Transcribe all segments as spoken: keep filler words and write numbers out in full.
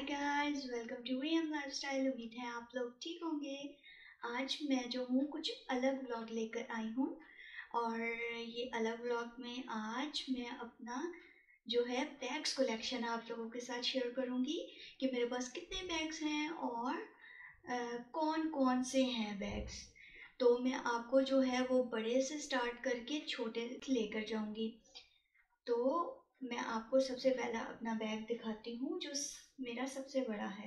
Hi guys, welcome to V M lifestyle. उम्मीद है आप लोग ठीक होंगे। आज मैं जो हूँ कुछ अलग व्लॉग लेकर आई हूँ और ये अलग व्लॉग में आज मैं अपना जो है बैग्स कलेक्शन आप लोगों के साथ शेयर करूँगी कि मेरे पास कितने बैग्स हैं और आ, कौन कौन से हैं बैग्स। तो मैं आपको जो है वो बड़े से स्टार्ट करके छोटे लेकर जाऊँगी। तो मैं आपको सबसे पहला अपना बैग दिखाती हूँ जो मेरा सबसे बड़ा है।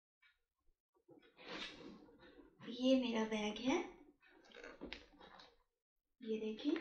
ये मेरा बैग है, ये देखिए,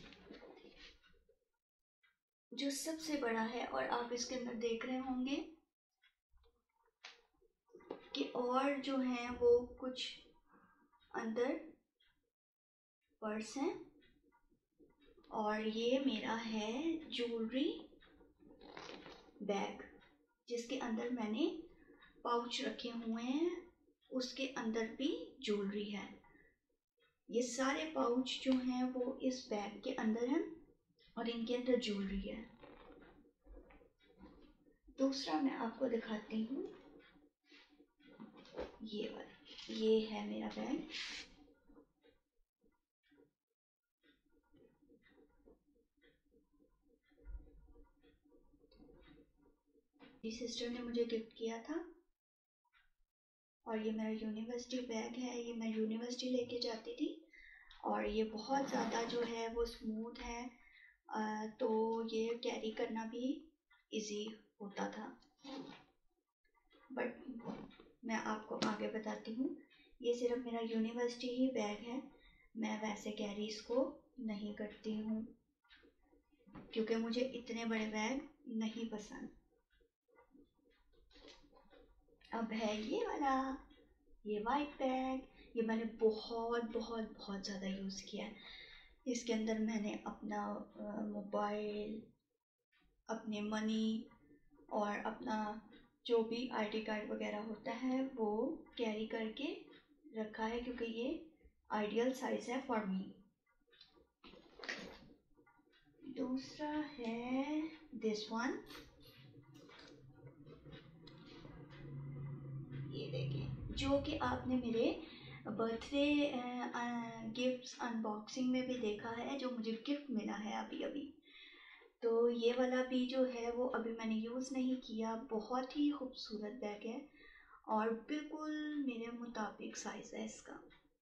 जो सबसे बड़ा है। और आप इसके अंदर देख रहे होंगे कि और जो है वो कुछ अंदर पर्स हैं। और ये मेरा है ज्वेलरी बैग जिसके अंदर मैंने पाउच रखे हुए हैं, उसके अंदर भी ज्वेलरी है। ये सारे पाउच जो हैं वो इस बैग के अंदर हैं और इनके अंदर ज्वेलरी है। दूसरा मैं आपको दिखाती हूँ, ये वाला, ये है मेरा बैग। मेरी सिस्टर ने मुझे गिफ्ट किया था और ये मेरा यूनिवर्सिटी बैग है। ये मैं यूनिवर्सिटी लेके जाती थी और ये बहुत ज़्यादा जो है वो स्मूथ है, आ, तो ये कैरी करना भी इजी होता था। बट मैं आपको आगे बताती हूँ, ये सिर्फ मेरा यूनिवर्सिटी ही बैग है। मैं वैसे कैरी इसको नहीं करती हूँ क्योंकि मुझे इतने बड़े बैग नहीं पसंद। अब है ये वाला, ये वाइट बैग। ये मैंने बहुत बहुत बहुत ज़्यादा यूज़ किया है। इसके अंदर मैंने अपना मोबाइल, अपने मनी और अपना जो भी आईडी कार्ड वगैरह होता है वो कैरी करके रखा है क्योंकि ये आइडियल साइज है फॉर मी। दूसरा है दिस वन, ये देखिए, जो कि आपने मेरे बर्थडे गिफ्ट्स अनबॉक्सिंग में भी देखा है, जो मुझे गिफ्ट मिला है अभी अभी। तो ये वाला भी जो है वो अभी मैंने यूज़ नहीं किया। बहुत ही खूबसूरत बैग है और बिल्कुल मेरे मुताबिक साइज है इसका।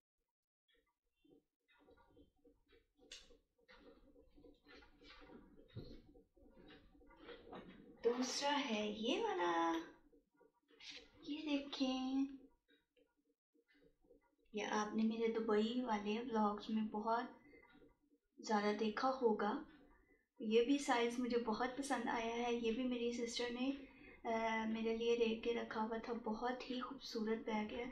दूसरा है ये वाला, ये देखें, ये आपने मेरे दुबई वाले व्लॉग्स में बहुत ज़्यादा देखा होगा। ये भी साइज़ मुझे बहुत पसंद आया है। ये भी मेरी सिस्टर ने आ, मेरे लिए लेके के रखा हुआ था। बहुत ही खूबसूरत बैग है।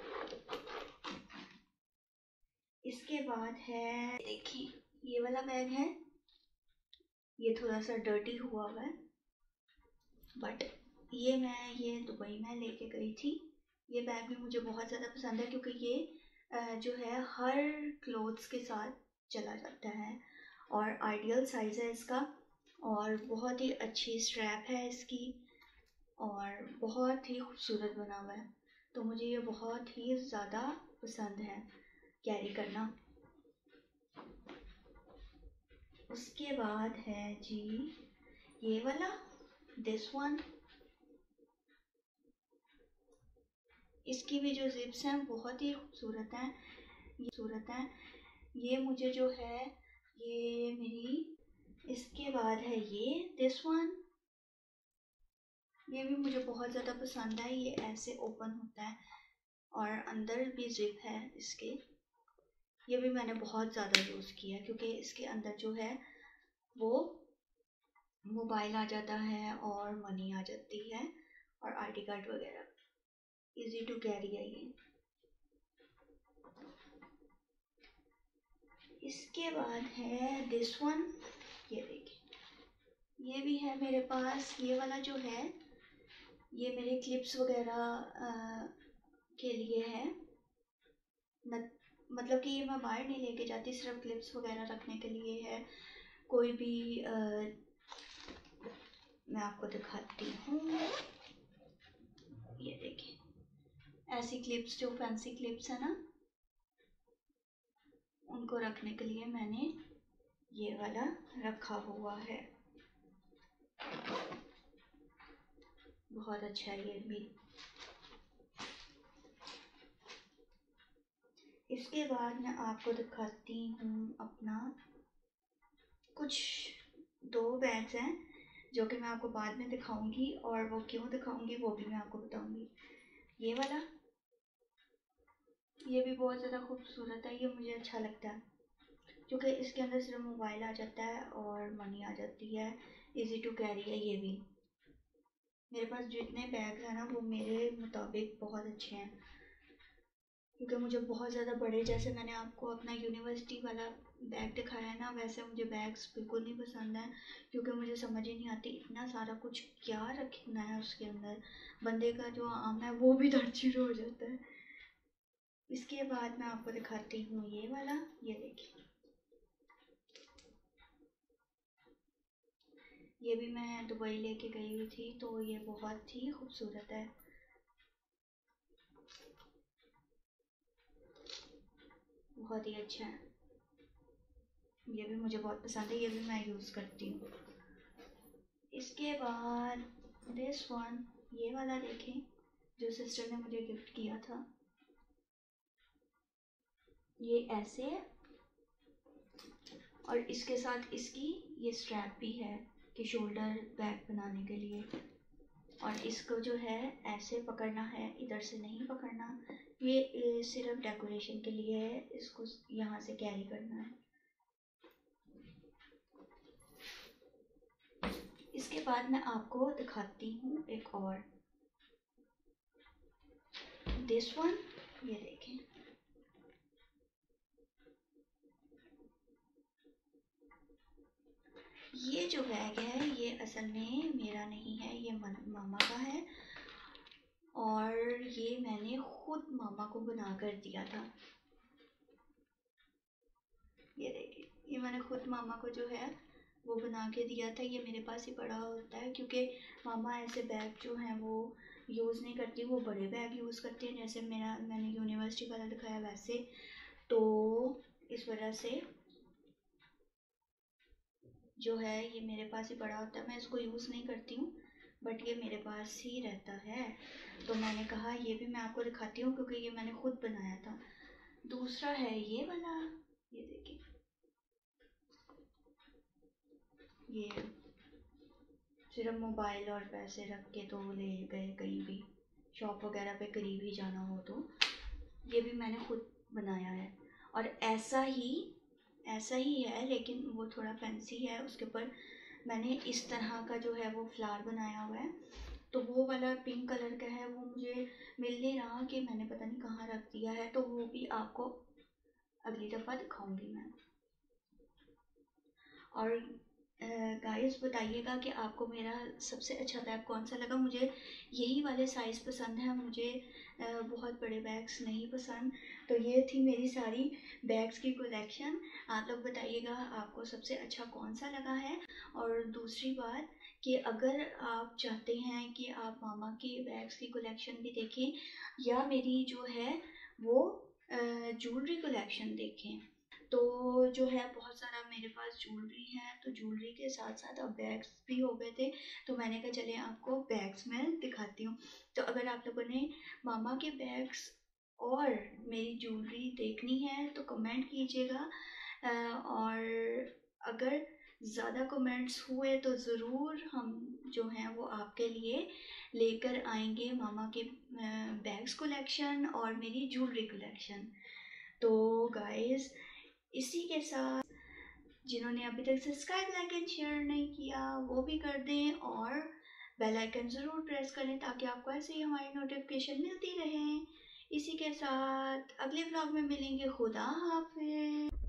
इसके बाद है, देखिए, ये वाला बैग है। ये थोड़ा सा डर्टी हुआ हुआ है बट ये मैं ये दुबई में लेके गई थी। ये बैग भी मुझे बहुत ज़्यादा पसंद है क्योंकि ये जो है हर क्लोथ्स के साथ चला जाता है और आइडियल साइज़ है इसका और बहुत ही अच्छी स्ट्रैप है इसकी और बहुत ही खूबसूरत बना हुआ है। तो मुझे ये बहुत ही ज़्यादा पसंद है कैरी करना। उसके बाद है जी ये वाला, दिस वन। इसकी भी जो जिप्स हैं बहुत ही खूबसूरत हैं, ये खूबसूरत हैं। ये मुझे जो है ये मेरी, इसके बाद है ये दिस वन। ये भी मुझे बहुत ज़्यादा पसंद है। ये ऐसे ओपन होता है और अंदर भी जिप है इसके। ये भी मैंने बहुत ज़्यादा यूज़ किया क्योंकि इसके अंदर जो है वो मोबाइल आ जाता है और मनी आ जाती है और आईडी कार्ड वगैरह। इजी टू कैरी है ये। इसके बाद है दिस वन, ये देखिए, ये भी है मेरे पास। ये वाला जो है ये मेरे क्लिप्स वगैरह के लिए है न, मतलब कि ये मैं बाहर नहीं लेके जाती, सिर्फ क्लिप्स वगैरह रखने के लिए है। कोई भी आ, मैं आपको दिखाती हूँ, ये देखिए ऐसी क्लिप्स, जो फैंसी क्लिप्स है ना, उनको रखने के लिए मैंने ये वाला रखा हुआ है। बहुत अच्छा है ये भी। इसके बाद मैं आपको दिखाती हूँ अपना कुछ दो बैग्स हैं जो कि मैं आपको बाद में दिखाऊंगी, और वो क्यों दिखाऊंगी वो भी मैं आपको बताऊंगी। ये वाला, ये भी बहुत ज़्यादा खूबसूरत है, ये मुझे अच्छा लगता है क्योंकि इसके अंदर सिर्फ मोबाइल आ जाता है और मनी आ जाती है, इजी टू कैरी है। ये भी मेरे पास जितने बैग हैं ना वो मेरे मुताबिक बहुत अच्छे हैं, क्योंकि मुझे बहुत ज़्यादा बड़े, जैसे मैंने आपको अपना यूनिवर्सिटी वाला बैग दिखाया है ना, वैसे मुझे बैग्स बिल्कुल नहीं पसंद है, क्योंकि मुझे समझ ही नहीं आती इतना सारा कुछ क्या रखना है उसके अंदर। बंदे का जो आम है वो भी दर्द शुरू हो जाता है। इसके बाद मैं आपको दिखाती हूँ ये वाला, ये देखिए, ये भी मैं दुबई लेके गई हुई थी, तो ये बहुत ही खूबसूरत है। बहुत ही अच्छा है, ये भी मुझे बहुत पसंद है, ये भी मैं यूज़ करती हूँ। इसके बाद दिस वन, ये वाला देखें जो सिस्टर ने मुझे गिफ्ट किया था। ये ऐसे है और इसके साथ इसकी ये स्ट्रैप भी है कि शोल्डर बैग बनाने के लिए, और इसको जो है ऐसे पकड़ना है, इधर से नहीं पकड़ना। ये सिर्फ डेकोरेशन के लिए है, इसको यहाँ से कैरी करना है। इसके बाद मैं आपको दिखाती हूँ एक और, दिस वन, ये देखें, ये जो बैग है ये असल में मेरा नहीं है, ये मामा का है, और ये मैंने खुद मामा को बना कर दिया था। ये देखिए, ये मैंने खुद मामा को जो है वो बना के दिया था। ये मेरे पास ही पड़ा होता है क्योंकि मामा ऐसे बैग जो हैं वो यूज़ नहीं करती, वो बड़े बैग यूज़ करते हैं, जैसे मेरा मैंने यूनिवर्सिटी वाला दिखाया वैसे। तो इस वजह से जो है ये मेरे पास ही पड़ा होता है, मैं इसको यूज़ नहीं करती हूँ, बट ये मेरे पास ही रहता है। तो मैंने कहा ये भी मैं आपको दिखाती हूँ क्योंकि ये मैंने खुद बनाया था। दूसरा है ये वाला, ये देखिए, ये सिर्फ मोबाइल और पैसे रख के तो ले गए कहीं भी, शॉप वगैरह पे करीब ही जाना हो तो। ये भी मैंने खुद बनाया है, और ऐसा ही ऐसा ही है लेकिन वो थोड़ा फैंसी है। उसके ऊपर मैंने इस तरह का जो है वो फ्लावर बनाया हुआ है, तो वो वाला पिंक कलर का है, वो मुझे मिल नहीं रहा कि मैंने पता नहीं कहाँ रख दिया है, तो वो भी आपको अगली दफ़ा दिखाऊंगी मैं। और गाइस बताइएगा कि आपको मेरा सबसे अच्छा बैग कौन सा लगा। मुझे यही वाले साइज़ पसंद है, मुझे बहुत बड़े बैग्स नहीं पसंद। तो ये थी मेरी सारी बैग्स की कलेक्शन। आप लोग बताइएगा आपको सबसे अच्छा कौन सा लगा है। और दूसरी बात कि अगर आप चाहते हैं कि आप मामा की बैग्स की कलेक्शन भी देखें या मेरी जो है वो ज्वेलरी कलेक्शन देखें, तो जो है बहुत सारा मेरे पास ज्वेलरी है, तो ज्वेलरी के साथ साथ अब बैग्स भी हो गए थे, तो मैंने कहा चले आपको बैग्स में दिखाती हूँ। तो अगर आप लोगों ने मामा के बैग्स और मेरी ज्वेलरी देखनी है तो कमेंट कीजिएगा, और अगर ज़्यादा कमेंट्स हुए तो ज़रूर हम जो हैं वो आपके लिए लेकर आएंगे मामा के बैग्स कलेक्शन और मेरी ज्वेलरी कलेक्शन। तो गाइस इसी के साथ जिन्होंने अभी तक सब्सक्राइब लाइक एंड शेयर नहीं किया वो भी कर दें, और बेल आइकन ज़रूर प्रेस करें ताकि आपको ऐसे ही हमारी नोटिफिकेशन मिलती रहे। इसी के साथ अगले व्लॉग में मिलेंगे। खुदा हाफिज़।